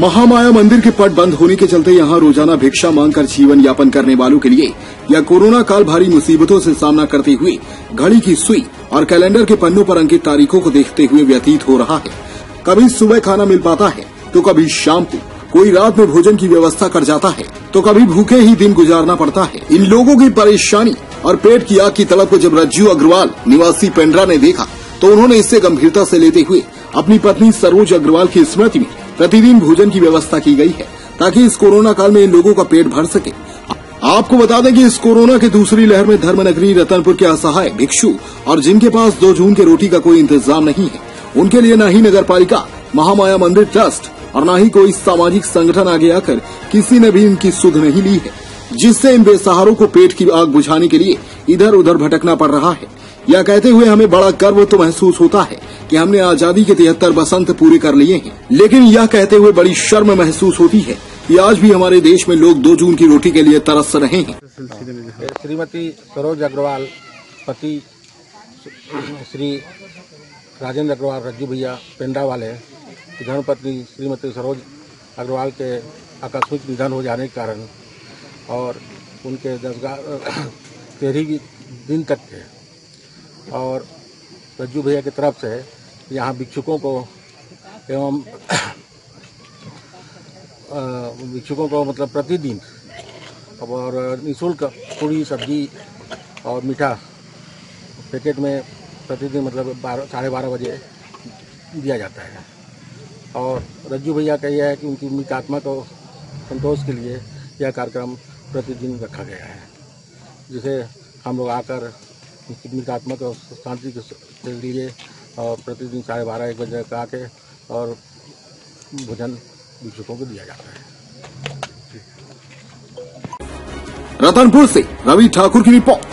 महामाया मंदिर के पट बंद होने के चलते यहां रोजाना भिक्षा मांगकर जीवन यापन करने वालों के लिए या कोरोना काल भारी मुसीबतों से सामना करते हुए घड़ी की सुई और कैलेंडर के पन्नों पर अंकित तारीखों को देखते हुए व्यतीत हो रहा है। कभी सुबह खाना मिल पाता है तो कभी शाम को, कोई रात में भोजन की व्यवस्था कर जाता है तो कभी भूखे ही दिन गुजारना पड़ता है। इन लोगों की परेशानी और पेट की आग की तड़प को जब रज्जू अग्रवाल निवासी पेंड्रा ने देखा तो उन्होंने इससे गंभीरता से लेते हुए अपनी पत्नी सरोज अग्रवाल की स्मृति में प्रतिदिन भोजन की व्यवस्था की गई है ताकि इस कोरोना काल में इन लोगों का पेट भर सके। आपको बता दें कि इस कोरोना की दूसरी लहर में धर्मनगरी रतनपुर के असहाय भिक्षु और जिनके पास 2 जून के रोटी का कोई इंतजाम नहीं है, उनके लिए न ही नगर पालिका, महामाया मंदिर ट्रस्ट और न ही कोई सामाजिक संगठन आगे आकर किसी ने भी इनकी सुध नहीं ली है, जिससे इन बेसहारों को पेट की आग बुझाने के लिए इधर उधर भटकना पड़ रहा है। यह कहते हुए हमें बड़ा गर्व तो महसूस होता है कि हमने आजादी के 73 बसंत पूरे कर लिए हैं, लेकिन यह कहते हुए बड़ी शर्म महसूस होती है कि आज भी हमारे देश में लोग 2 जून की रोटी के लिए तरस रहे हैं। श्रीमती सरोज अग्रवाल पति श्री राजेंद्र अग्रवाल रज्जू भैया पेंड्रा वाले की धर्मपत्नी श्रीमती सरोज अग्रवाल के आकस्मिक निधन हो जाने के कारण और उनके 13 दिन तक के और रज्जू भैया की तरफ से यहाँ भिक्षुकों को एवं मतलब प्रतिदिन और निःशुल्क पूरी सब्जी और मीठा पैकेट में प्रतिदिन मतलब 12:30 बजे दिया जाता है। और रज्जू भैया का यह है कि उनकी मृत आत्मा को संतोष के लिए यह कार्यक्रम प्रतिदिन रखा गया है, जिसे हम लोग आकर मृत आत्मा को शांति के लिए और प्रतिदिन 12:30-1 बजे तक आके और भोजन भिक्षुकों को दिया जाता है। रतनपुर से रवि ठाकुर की रिपोर्ट।